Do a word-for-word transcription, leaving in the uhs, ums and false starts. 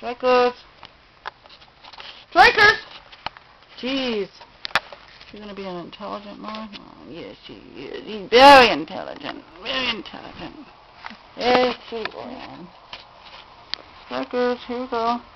Strikers. Strikers! Jeez. She's going to be an intelligent mom? Oh, yes, she is. She's very intelligent. Very intelligent. Yes, she is. Strikers, here we go.